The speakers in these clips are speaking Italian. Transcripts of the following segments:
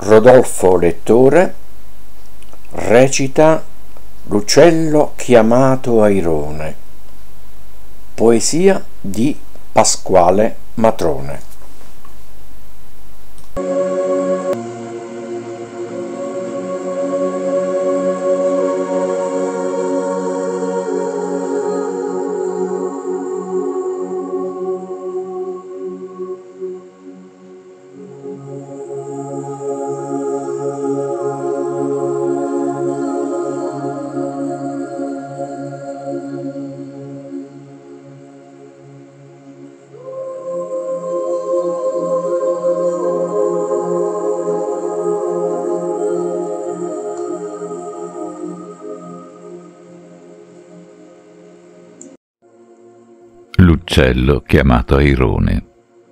Rodolfo Lettore recita L'uccello chiamato Airone, poesia di Pasquale Matrone. L'uccello chiamato Airone.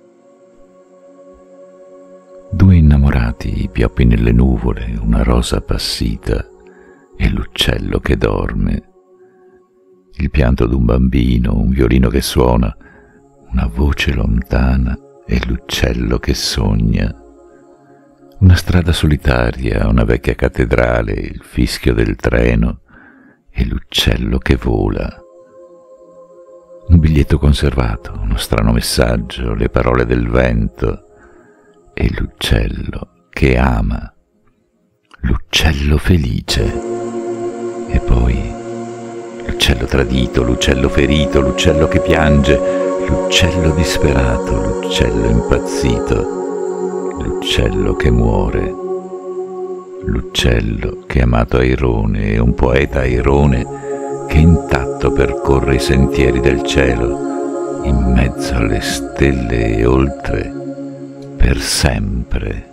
Due innamorati pioppi nelle nuvole, una rosa appassita e l'uccello che dorme. Il pianto d'un bambino, un violino che suona, una voce lontana e l'uccello che sogna. Una strada solitaria, una vecchia cattedrale, il fischio del treno e l'uccello che vola. Un biglietto conservato, uno strano messaggio, le parole del vento e l'uccello che ama, l'uccello felice. E poi l'uccello tradito, l'uccello ferito, l'uccello che piange, l'uccello disperato, l'uccello impazzito, l'uccello che muore, l'uccello chiamato Airone e un poeta Airone che intatto percorre i sentieri del cielo, in mezzo alle stelle e oltre, per sempre.